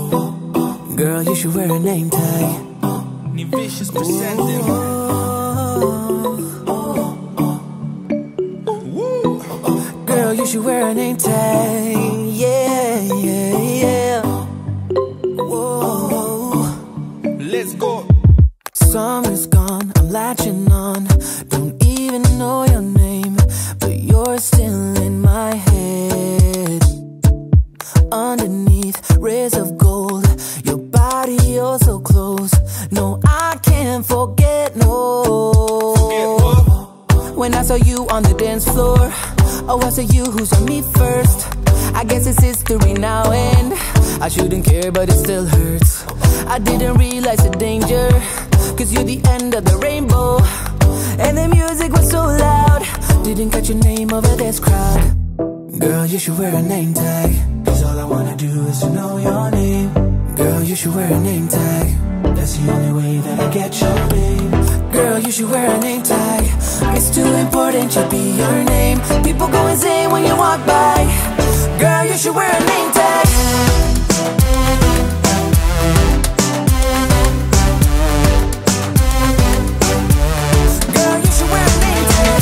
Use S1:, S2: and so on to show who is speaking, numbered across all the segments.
S1: Girl, you should wear a name tag.
S2: Vicious presenting.
S1: Girl, you should wear a name tag. Yeah, yeah, yeah. Whoa.
S2: Let's go.
S1: Summer's gone, I'm latching on. Don't even know your name, but you're still in my head. Underneath rays of gold, your body oh so close. No, I can't forget, no. When I saw you on the dance floor, oh, I saw you who saw me first. I guess it's history now and I shouldn't care, but it still hurts. I didn't realize the danger, cause you're the end of the rainbow. And the music was so loud, didn't catch your name over this crowd. Girl, you should wear a name tag, cause all I wanna do is to know your name. Girl, you should wear a name tag, that's the only way that I get your name. Girl, you should wear a name tag, it's too important to be your name. People go insane when you walk by. Girl, you should wear a name tag. Girl, you should wear a name tag.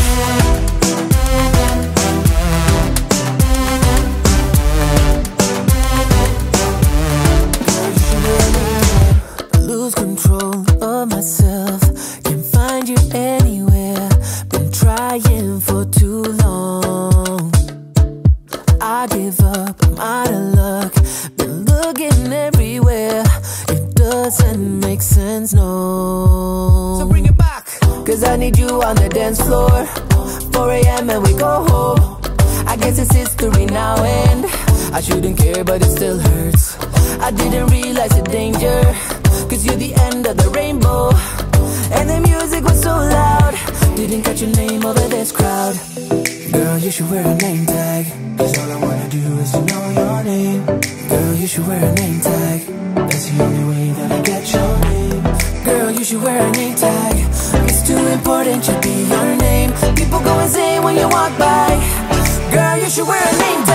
S1: Girl, you should wear a name tag. Lose control of myself, can't find you anywhere. Been trying for too long. I give up, I'm out of luck. Been looking everywhere, it doesn't make sense, no.
S2: So bring it back.
S1: Cause I need you on the dance floor. 4 AM and we go home. I guess it's history now and I shouldn't care, but it still hurts. I didn't realize the danger, cause you're the end of the rainbow. And the music was so loud, didn't catch your name over this crowd. Girl, you should wear a name tag, cause all I wanna do is to know your name. Girl, you should wear a name tag, that's the only way that I get your name. Girl, you should wear a name tag, it's too important to be your name. People go insane when you walk by. Girl, you should wear a name tag.